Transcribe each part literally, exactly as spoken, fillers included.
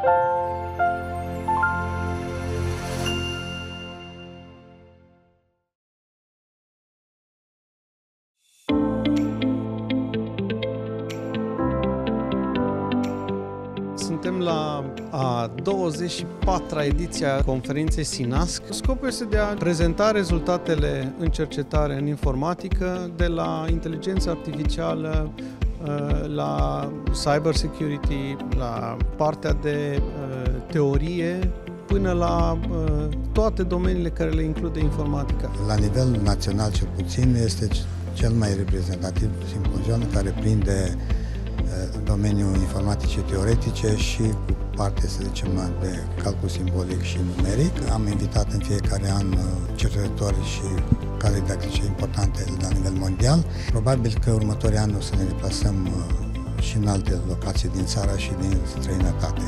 Suntem la a douăzeci și patra ediție a conferinței SINASC. Scopul este de a prezenta rezultatele în cercetare în informatică, de la inteligență artificială, la cyber security, la partea de teorie, până la toate domeniile care le include informatica. La nivel național, cel puțin, este cel mai reprezentativ simpozion care prinde domeniul informaticii teoretice și cu parte, să zicem, de calcul simbolic și numeric. Am invitat în fiecare an cercetători și cadre didactice importante la nivel mondial. Probabil că următorii ani o să ne deplasăm și în alte locații din țară și din străinătate.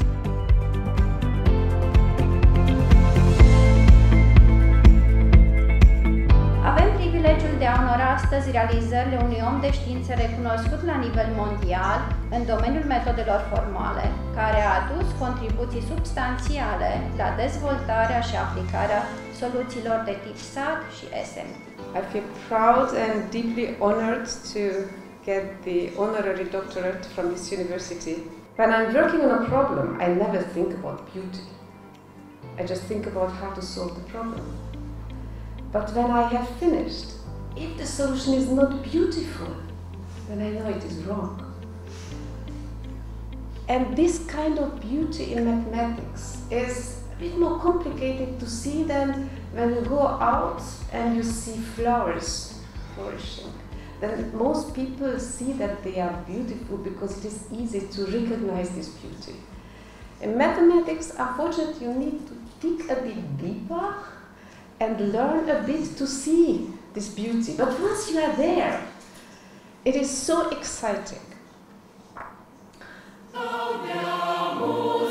De a onora astăzi realizările unui om de știință recunoscut la nivel mondial în domeniul metodelor formale, care a adus contribuții substanțiale la dezvoltarea și aplicarea soluțiilor de tip S A T și S M T. I feel proud and deeply honored to get the honorary doctorate from this university. When I'm working on a problem, I never think about beauty. I just think about how to solve the problem. But when I have finished, if the solution is not beautiful, then I know it is wrong. And this kind of beauty in mathematics is a bit more complicated to see than when you go out and you see flowers flourishing. Then most people see that they are beautiful because it is easy to recognize this beauty. In mathematics, unfortunately, you need to dig a bit deeper and learn a bit to see this beauty. But once you are there, it is so exciting.